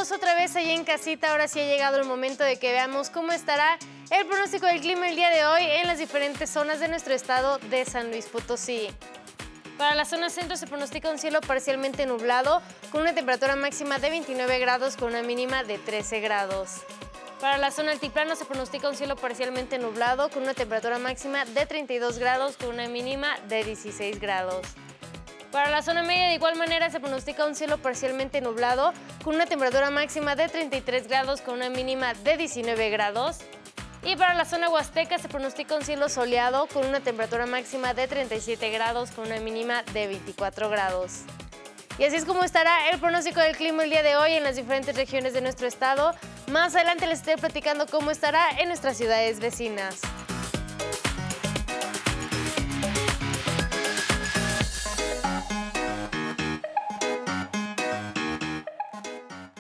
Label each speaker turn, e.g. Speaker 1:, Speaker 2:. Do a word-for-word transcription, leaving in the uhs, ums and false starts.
Speaker 1: estamos otra vez allí en casita. Ahora sí ha llegado el momento de que veamos cómo estará el pronóstico del clima el día de hoy en las diferentes zonas de nuestro estado de San Luis Potosí. Para la zona centro se pronostica un cielo parcialmente nublado con una temperatura máxima de veintinueve grados con una mínima de trece grados. Para la zona altiplano se pronostica un cielo parcialmente nublado con una temperatura máxima de treinta y dos grados con una mínima de dieciséis grados. Para la zona media de igual manera se pronostica un cielo parcialmente nublado con una temperatura máxima de treinta y tres grados con una mínima de diecinueve grados. Y para la zona huasteca se pronostica un cielo soleado con una temperatura máxima de treinta y siete grados con una mínima de veinticuatro grados. Y así es como estará el pronóstico del clima el día de hoy en las diferentes regiones de nuestro estado. Más adelante les estaré platicando cómo estará en nuestras ciudades vecinas.